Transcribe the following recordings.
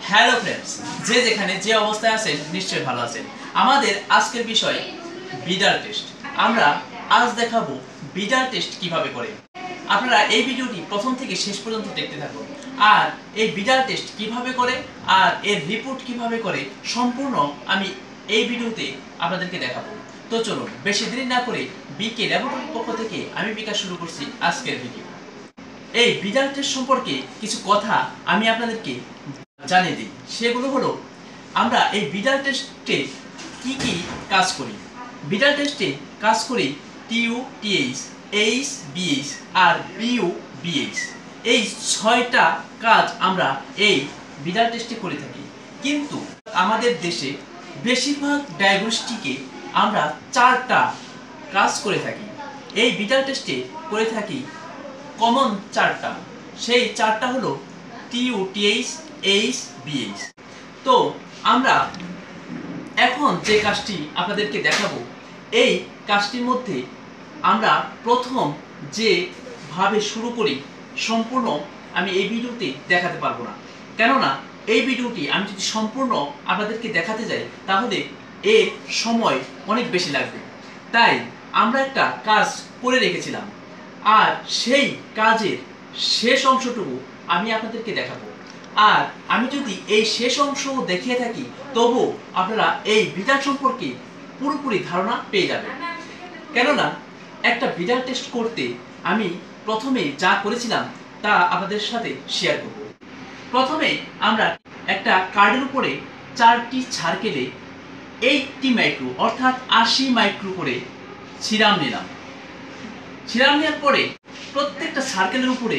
Hello friends, যে যেখানে যে অবস্থায় আছেন নিশ্চয়ই ভালো আছেন। আমাদের আজকের বিষয় বিডার টেস্ট। আমরা আজ দেখাবো বিডার টেস্ট কিভাবে করে। আপনারা এই ভিডিওটি প্রথম থেকে শেষ পর্যন্ত দেখতে থাকুন। আর এই বিডার টেস্ট কিভাবে করে আর এর রিপোর্ট কিভাবে করে সম্পূর্ণ আমি এই ভিডিওতে আপনাদেরকে দেখাবো। তো চলুন বেশি দেরি না করে বিকে ল্যাবরেটরির পক্ষ থেকে আমি বিকাশ শুরু করছি আজকের ভিডিও। এই বিডার টেস্ট সম্পর্কে কিছু কথা আমি আপনাদেরকে জানিয়ে দিই। সেগুলো হলো, আমরা এই বিডার টেস্টে কি কি কাজ করি। বিডার টেস্টে কাজ করি টিইউ টিএইচ, এইচ বিএইচ আর বিইউ বিএইচ। এই 6টা কাজ আমরা এই বিডার টেস্টে করে থাকি। কিন্তু আমাদের দেশে বেশিরভাগ ডায়াগনস্টিকে আমরা 4টা কাজ করে থাকি। এই বিডার টেস্টে করে থাকি কমন 4টা। সেই 4টা হলো টিইউ টিএইচ, এইচ বিএইচ। তো আমরা এখন যে কাজটি আপনাদেরকে দেখাবো, এই কাজটির মধ্যে আমরা প্রথম যেভাবে শুরু করি সম্পূর্ণ আমি এই ভিডিওতে দেখাতে পারবো না। কেননা এই ভিডিওটি আমি যদি সম্পূর্ণ আপনাদেরকে দেখাতে যাই তাহলে এর সময় অনেক বেশি লাগবে। তাই আমরা একটা কাজ করে রেখেছিলাম, আর সেই কাজের শেষ অংশটুকু আমি আপনাদেরকে দেখাবো। আর আমি যদি এই শেষ অংশ দেখিয়ে থাকি তবু আপনারা এই বিডার সম্পর্কে পুরোপুরি ধারণা পেয়ে যাবেন। কেননা একটা বিডার টেস্ট করতে আমি প্রথমে যা করেছিলাম তা আপনাদের সাথে শেয়ার করব। প্রথমে আমরা একটা কার্ডের উপরে 4টি সার্কেলে 80 মাইক্রো অর্থাৎ 80 মাইক্রো করে সিরাম নিলাম। সিরাম নেওয়ার পরে প্রত্যেকটা সার্কেলের উপরে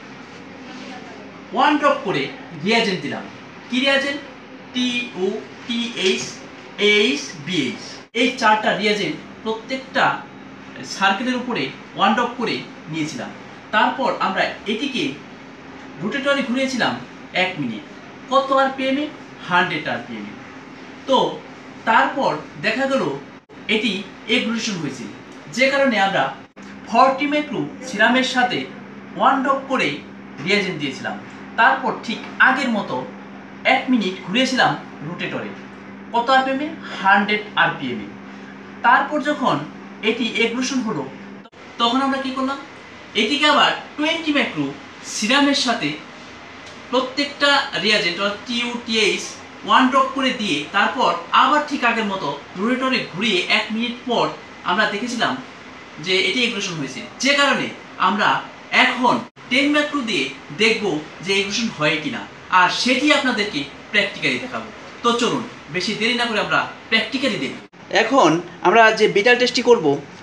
1 ড্রপ করে রিয়াজেন্ট দিলাম। কি reagent? TU TH, H BH. এই 4টা রিয়াজেন্ট প্রত্যেকটা সার্কেলের উপরে 1 ড্রপ করে নিয়েছিলাম। তারপর আমরা এটিকে রোটেটরি ঘুরিয়েছিলাম 1 মিনিট। কত আরপিএমে? 100 আরপিএমে। তো তারপর দেখা গেল এটি এগ্রুলেশন হয়েছে, যে কারণে আমরা 40 মাইক্রো সিরামের সাথে 1 ড্রপ করে রিয়াজেন্ট দিয়েছিলাম। তারপর ঠিক আগের মতো 1 মিনিট ঘুরিয়েছিলাম রোটেটরে। কত আরপিএমে? 100 আরপিএমে। তারপর যখন এটি এগ্রুলেশন হলো তখন আমরা কি করলাম, এটিকে আবার 20 মাইক্রো সিরামের সাথে প্রত্যেকটা রিয়াজেন্ট অর্থাৎ টিইউ টিএইচ 1 ড্রপ করে দিয়ে তারপর আবার ঠিক আগের মতো রোটেটরে ঘুরিয়ে 1 মিনিট পর আমরা দেখেছিলাম যে এটি এগ্রুলেশন হয়েছে। যে কারণে আমরা এখন 10 মাইক্রো দিয়ে দেখব যে এগ্রুলেশন হয় কিনা, আর সেটি আপনাদেরকে প্র্যাকটিক্যালি দেখাবো। তো চলুন বেশি দেরি না করে আমরা প্র্যাকটিক্যালি দেখব। এখন আমরা যে বিডার টেস্টটি করব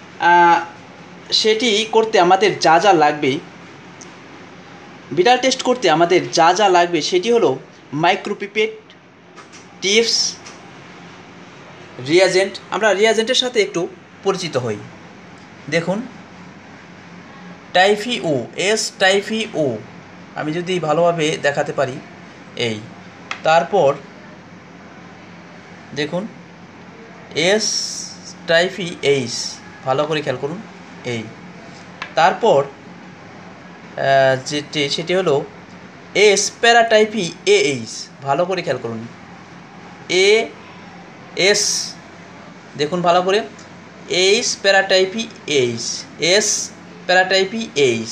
সেটি করতে আমাদের যা যা লাগবে, বিডার টেস্ট করতে আমাদের যা যা লাগবে সেটি হলো মাইক্রোপিপেট, টিপস, রিয়াজেন্ট। আমরা রিয়াজেন্টের সাথে একটু পরিচিত হই। দেখুন, টাইফিও, এস টাইফিও, আমি যদি ভালোভাবে দেখাতে পারি এই। তারপর দেখুন এস টাইফি এইচ, ভালো করে খেয়াল করুন এই। তারপর যেটি সেটি হলো এস প্যারাটাইপি এইচ, ভালো করে খেয়াল করুন এ এস, দেখুন ভালো করে H paratyphi H, S paratyphi H.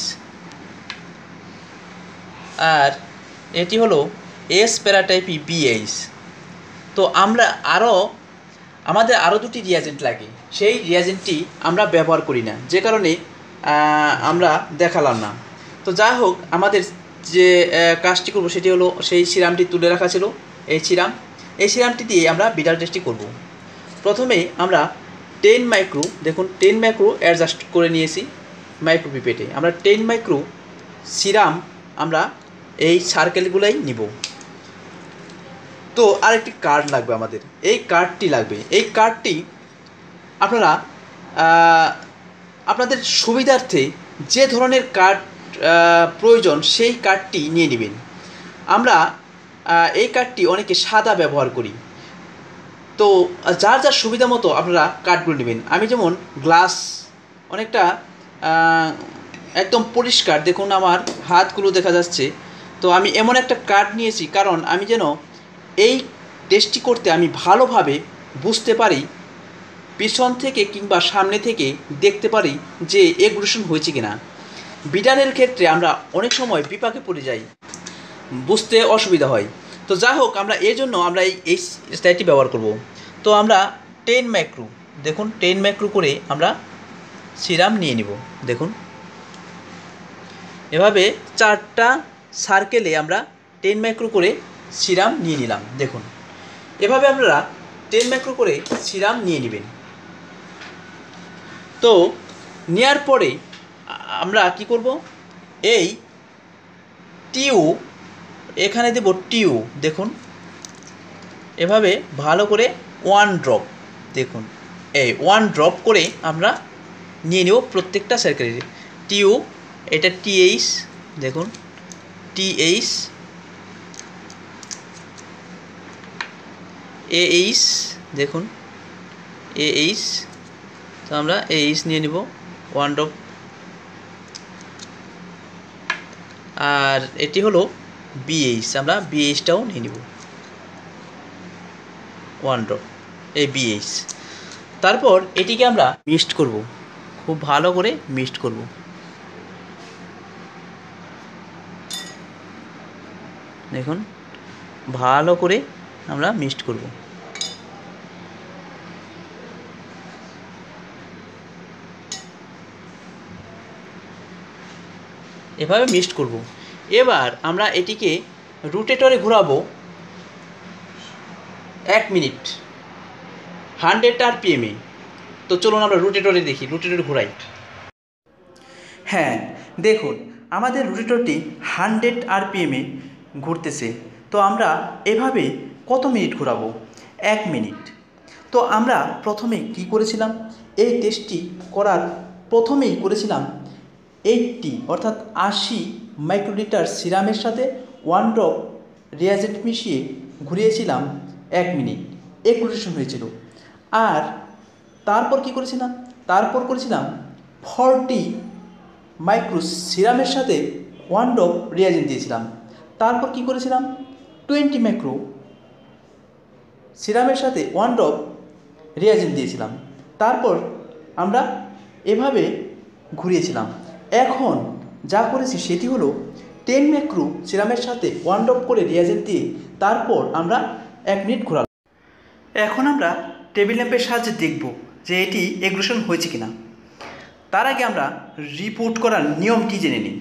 আর এটি হলো এস প্যারাটাইপি বিএইচ। তো আমাদের আরও 2টি রিয়াজেন্ট লাগে, সেই রিয়াজেন্টটি আমরা ব্যবহার করি না, যে কারণে আমরা দেখালাম না। তো যাই হোক, আমাদের যে কাজটি করব সেটি হলো সেই সিরামটি তুলে রাখা ছিল এই সিরামটি দিয়ে আমরা বিডার টেস্টটি করব। প্রথমে আমরা 10 মাইক্রো, দেখুন 10 মাইক্রো অ্যাডজাস্ট করে নিয়েছি মাইক্রোপিপেটে। আমরা 10 মাইক্রো সিরাম আমরা এই সার্কেলগুলাই নিব। তো আরেকটি কার্ড লাগবে আমাদের, এই কার্ডটি লাগবে। এই কার্ডটি আপনারা আপনাদের সুবিধার্থে যে ধরনের কার্ড প্রয়োজন সেই কার্ডটি নিয়ে নেবেন। আমরা এই কার্ডটি অনেকে সাদা ব্যবহার করি, তো যার যার সুবিধা মতো আপনারা কার্ডগুলো নেবেন। আমি যেমন গ্লাস অনেকটা একদম পরিষ্কার, দেখুন আমার হাতগুলো দেখা যাচ্ছে। তো আমি এমন একটা কার্ড নিয়েছি কারণ আমি যেন এই টেস্টটি করতে আমি ভালোভাবে বুঝতে পারি, পিছন থেকে কিংবা সামনে থেকে দেখতে পারি যে এগ্রেশন হয়েছে কিনা। বিডারের ক্ষেত্রে আমরা অনেক সময় বিপাকে পড়ে যাই, বুঝতে অসুবিধা হয়। তো যাই হোক, আমরা এই জন্য আমরা এই স্টাইলটি ব্যবহার করব। তো আমরা 10 মাইক্রো, দেখুন 10 মাইক্রো করে আমরা সিরাম নিয়ে নিব। দেখুন এভাবে 4টা সার্কেলে আমরা 10 মাইক্রো করে সিরাম নিয়ে নিলাম। দেখুন এভাবে আপনারা 10 মাইক্রো করে সিরাম নিয়ে নেবেন। তো নেওয়ার পরে আমরা কি করব, এই টিউ এখানে দেব টিউ। দেখুন এভাবে ভালো করে 1 ড্রপ, দেখুন এই 1 ড্রপ করে আমরা নিয়ে নেব প্রত্যেকটা সার্কেলে। টিউ, এটা টিএইচ, দেখুন টিএইচ, এইচ, দেখুন এইচ। তো আমরা এইচ নিয়ে নিব 1 ড্রপ। আর এটি হলো বিএইচ, আমরা বিএইচটাও নিয়ে নিব 1 ড্রপ, এই বিএইচ। তারপর এটিকে আমরা মিক্সড করব, খুব ভালো করে মিক্সড করব। দেখুন ভালো করে আমরা মিক্সড করব। এভাবে মিক্সড করব। এবার আমরা এটিকে রোটেটরে ঘোরাবো 1 মিনিট 100 RPM এ। তো চলুন আমরা রোটেটরে দেখি, রোটেটরে ঘোরাই। হ্যাঁ দেখুন আমাদের রোটেটরটি 100 RPM এ ঘুরতেছে। তো আমরা এভাবে কত মিনিট ঘোরাবো? 1 মিনিট। তো আমরা প্রথমে কি করেছিলাম, এই টেস্টটি করার প্রথমেই করেছিলাম 80 অর্থাৎ 80 মাইক্রোলিটার সিরামের সাথে 1 ড্রপ রিয়াজেন্ট মিশিয়ে ঘুরিয়েছিলাম 1 মিনিট, এগ্রেশন হয়েছিল। আর তারপর কি করেছিলাম, তারপর করেছিলাম 40 মাইক্রো সিরামের সাথে 1 ড্রপ রিয়াজেন্ট দিয়েছিলাম। তারপর কি করেছিলাম 20 মাইক্রো সিরামের সাথে 1 ড্রপ রিয়াজেন্ট দিয়েছিলাম। তারপর আমরা এভাবে ঘুরিয়েছিলাম। এখন যা করেছি সেটি হলো 10 মাইক্রো সিরামের সাথে 1 ড্রপ করে রিয়াজেন্ট দিয়ে তারপর আমরা 1 মিনিট ঘোরালাম। এখন আমরা টেবিল ল্যাম্পের সাহায্যে দেখব যে এটি এগ্রেশন হয়েছে কিনা। তার আগে আমরা রিপোর্ট করার নিয়মটি জেনে নিই।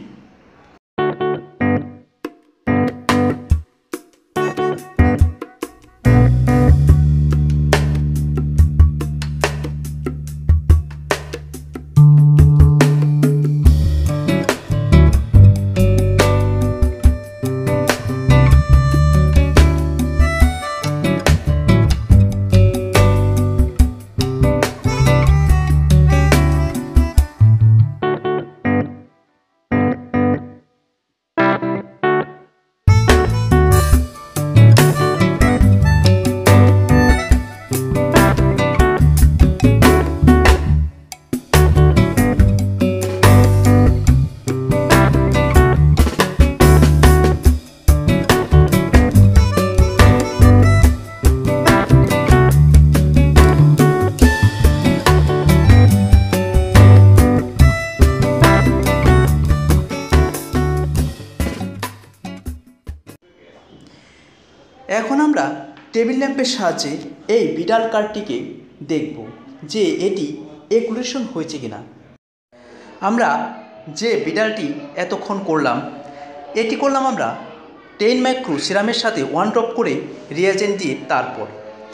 এখন আমরা টেবিল ল্যাম্পের সাহায্যে এই বিডাল কার্ডটিকে দেখব যে এটি এগ্রেশন হয়েছে কিনা। আমরা যে বিডালটি এতক্ষণ করলাম, এটি করলাম আমরা 10 মাইক্রো সিরামের সাথে 1 ড্রপ করে রিয়াজেন্ট দিয়ে তারপর,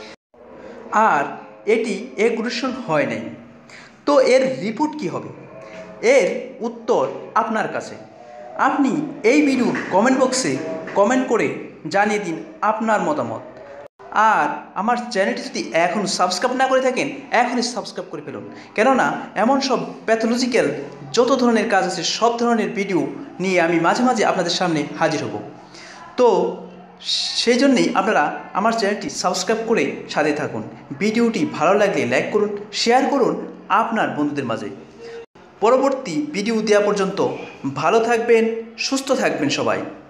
আর এটি এগ্রেশন হয় নাই। তো এর রিপোর্ট কি হবে? এর উত্তর আপনার কাছে। আপনি এই ভিডিওর কমেন্ট বক্সে কমেন্ট করে জানিয়ে দিন আপনার মতামত। আর আমার চ্যানেলটি যদি এখন সাবস্ক্রাইব না করে থাকেন, এখনই সাবস্ক্রাইব করে ফেলুন। কেননা এমন সব প্যাথোলজিক্যাল যত ধরনের কাজ আছে সব ধরনের ভিডিও নিয়ে আমি মাঝে মাঝে আপনাদের সামনে হাজির হব। তো সেই জন্যেই আপনারা আমার চ্যানেলটি সাবস্ক্রাইব করে সাথে থাকুন। ভিডিওটি ভালো লাগলে লাইক করুন, শেয়ার করুন আপনার বন্ধুদের মাঝে। পরবর্তী ভিডিও দেওয়া পর্যন্ত ভালো থাকবেন, সুস্থ থাকবেন সবাই।